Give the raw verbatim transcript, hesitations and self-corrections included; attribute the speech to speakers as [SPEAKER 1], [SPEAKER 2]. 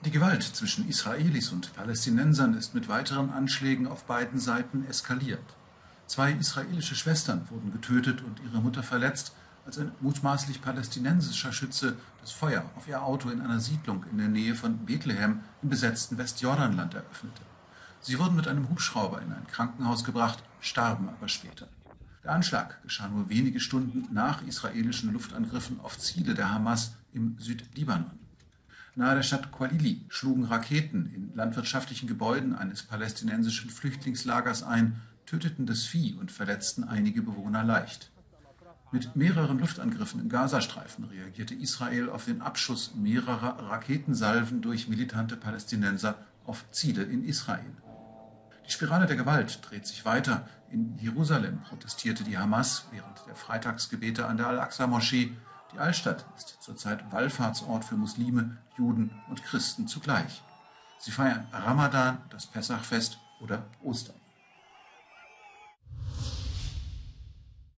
[SPEAKER 1] Die Gewalt zwischen Israelis und Palästinensern ist mit weiteren Anschlägen auf beiden Seiten eskaliert. Zwei israelische Schwestern wurden getötet und ihre Mutter verletzt, als ein mutmaßlich palästinensischer Schütze das Feuer auf ihr Auto in einer Siedlung in der Nähe von Bethlehem im besetzten Westjordanland eröffnete. Sie wurden mit einem Hubschrauber in ein Krankenhaus gebracht, starben aber später. Der Anschlag geschah nur wenige Stunden nach israelischen Luftangriffen auf Ziele der Hamas im Südlibanon. Nahe der Stadt Qalili schlugen Raketen in landwirtschaftlichen Gebäuden eines palästinensischen Flüchtlingslagers ein, töteten das Vieh und verletzten einige Bewohner leicht. Mit mehreren Luftangriffen im Gazastreifen reagierte Israel auf den Abschuss mehrerer Raketensalven durch militante Palästinenser auf Ziele in Israel. Die Spirale der Gewalt dreht sich weiter. In Jerusalem protestierte die Hamas während der Freitagsgebete an der Al-Aqsa-Moschee. Die Altstadt ist zurzeit Wallfahrtsort für Muslime, Juden und Christen zugleich. Sie feiern Ramadan, das Pessachfest oder Ostern.